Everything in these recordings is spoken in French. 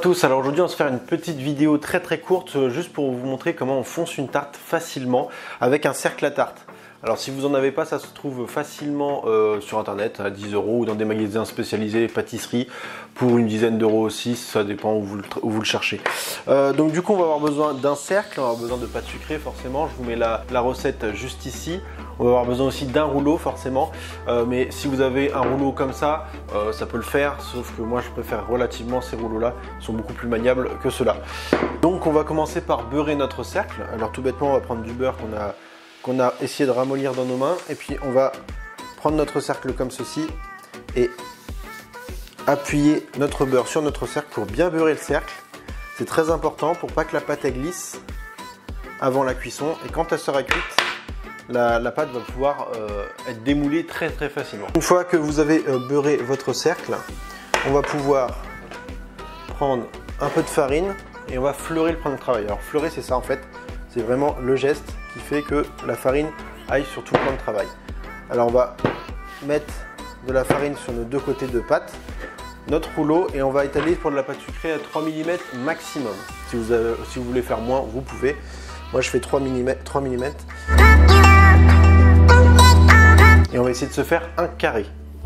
tous, alors aujourd'hui on va se faire une petite vidéo très courte juste pour vous montrer comment on fonce une tarte facilement avec un cercle à tarte. Alors si vous en avez pas, ça se trouve facilement sur internet à 10 € ou dans des magasins spécialisés pâtisserie pour une dizaine d'euros aussi, ça dépend où vous le cherchez. Donc du coup on va avoir besoin d'un cercle, on va avoir besoin de pâte sucrée forcément, je vous mets la recette juste ici. On va avoir besoin aussi d'un rouleau forcément, mais si vous avez un rouleau comme ça, ça peut le faire, sauf que moi je préfère relativement ces rouleaux là, ils sont beaucoup plus maniables que ceux-là. Donc on va commencer par beurrer notre cercle. Alors tout bêtement on va prendre du beurre qu'on a essayé de ramollir dans nos mains, et puis on va prendre notre cercle comme ceci et appuyer notre beurre sur notre cercle pour bien beurrer le cercle. C'est très important pour pas que la pâte elle glisse avant la cuisson, et quand elle sera cuite, la pâte va pouvoir être démoulée très facilement. Une fois que vous avez beurré votre cercle, on va pouvoir prendre un peu de farine et on va fleurer le plan de travail. Alors fleurer, c'est ça en fait, c'est vraiment le geste qui fait que la farine aille sur tout le plan de travail. Alors on va mettre de la farine sur nos deux côtés de pâte, notre rouleau, et on va étaler pour de la pâte sucrée à 3 mm maximum. Si vous voulez faire moins, vous pouvez. Moi je fais 3 mm. Et on va essayer de se faire un carré.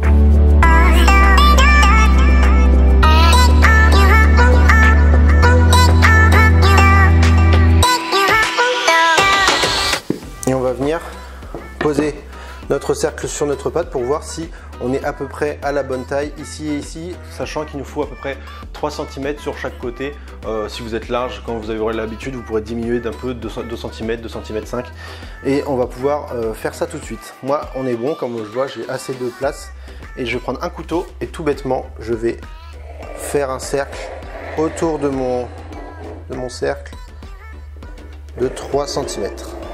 Et on va venir poser notre cercle sur notre pâte pour voir si on est à peu près à la bonne taille ici et ici, sachant qu'il nous faut à peu près 3 cm sur chaque côté. Si vous êtes large, quand vous aurez l'habitude, vous pourrez diminuer d'un peu, 2 cm, 2 cm 5, et on va pouvoir faire ça tout de suite. Moi on est bon, comme je vois j'ai assez de place, et je vais prendre un couteau et tout bêtement je vais faire un cercle autour de mon cercle de 3 cm.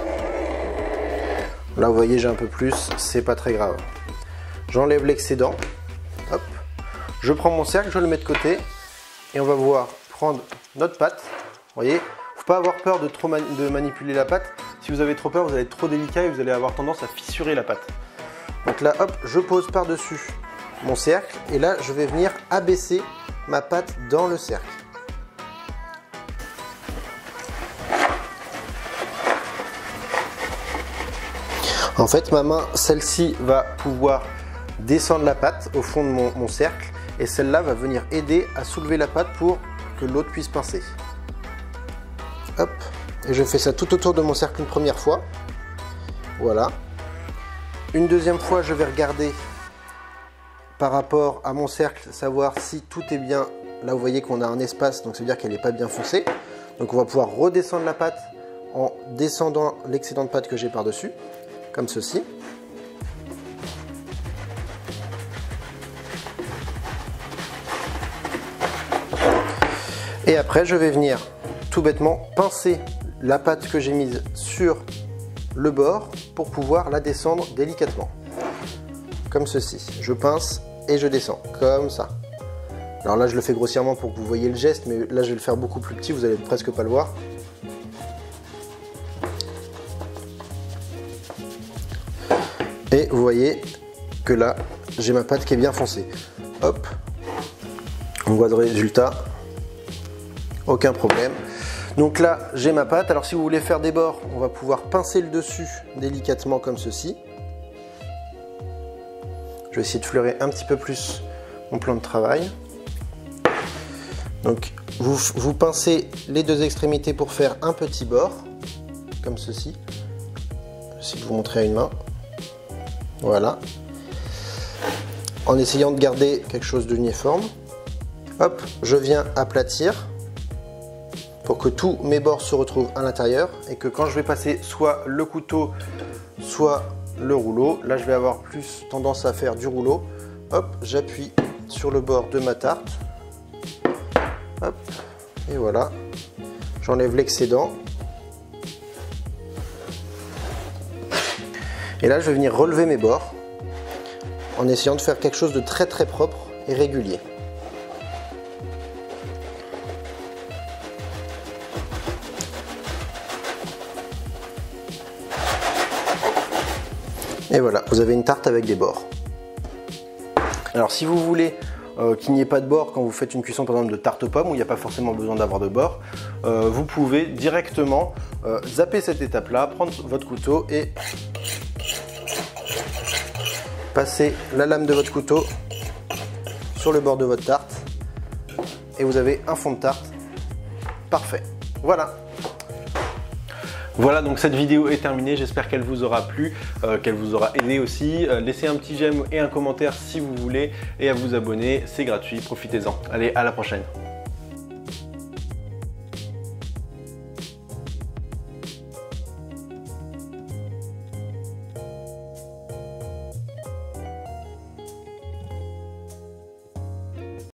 Là vous voyez j'ai un peu plus, c'est pas très grave. J'enlève l'excédent, hop, je prends mon cercle, je le mets de côté, et on va pouvoir prendre notre pâte. Vous voyez, faut pas avoir peur de manipuler la pâte. Si vous avez trop peur, vous allez être trop délicat et vous allez avoir tendance à fissurer la pâte. Donc là, hop, je pose par-dessus mon cercle, et là je vais venir abaisser ma pâte dans le cercle. En fait, ma main, celle-ci, va pouvoir descendre la pâte au fond de mon cercle, et celle-là va venir aider à soulever la pâte pour que l'autre puisse pincer. Hop, et je fais ça tout autour de mon cercle une première fois. Voilà. Une deuxième fois, je vais regarder par rapport à mon cercle, savoir si tout est bien. Là, vous voyez qu'on a un espace, donc ça veut dire qu'elle n'est pas bien foncée. Donc on va pouvoir redescendre la pâte en descendant l'excédent de pâte que j'ai par-dessus, comme ceci. Et après je vais venir tout bêtement pincer la pâte que j'ai mise sur le bord pour pouvoir la descendre délicatement. Comme ceci. Je pince et je descends, comme ça. Alors là je le fais grossièrement pour que vous voyez le geste, mais là je vais le faire beaucoup plus petit, vous allez presque pas le voir. Et vous voyez que là, j'ai ma pâte qui est bien foncée. Hop, on voit le résultat, aucun problème. Donc là, j'ai ma pâte. Alors si vous voulez faire des bords, on va pouvoir pincer le dessus délicatement comme ceci. Je vais essayer de fleurer un petit peu plus mon plan de travail. Donc vous pincez les deux extrémités pour faire un petit bord, comme ceci. J'essaie de vous montrer à une main. Voilà, en essayant de garder quelque chose d'uniforme. Hop, je viens aplatir pour que tous mes bords se retrouvent à l'intérieur, et que quand je vais passer soit le couteau, soit le rouleau, là je vais avoir plus tendance à faire du rouleau. Hop, j'appuie sur le bord de ma tarte. Hop, et voilà, j'enlève l'excédent. Et là, je vais venir relever mes bords en essayant de faire quelque chose de très propre et régulier. Et voilà, vous avez une tarte avec des bords. Alors si vous voulez qu'il n'y ait pas de bord quand vous faites une cuisson par exemple de tarte aux pommes où il n'y a pas forcément besoin d'avoir de bord, vous pouvez directement zapper cette étape-là, prendre votre couteau et passer la lame de votre couteau sur le bord de votre tarte et vous avez un fond de tarte parfait. Voilà. Voilà, donc cette vidéo est terminée, j'espère qu'elle vous aura plu, qu'elle vous aura aidé aussi. Laissez un petit j'aime et un commentaire si vous voulez et à vous abonner, c'est gratuit, profitez-en. Allez, à la prochaine.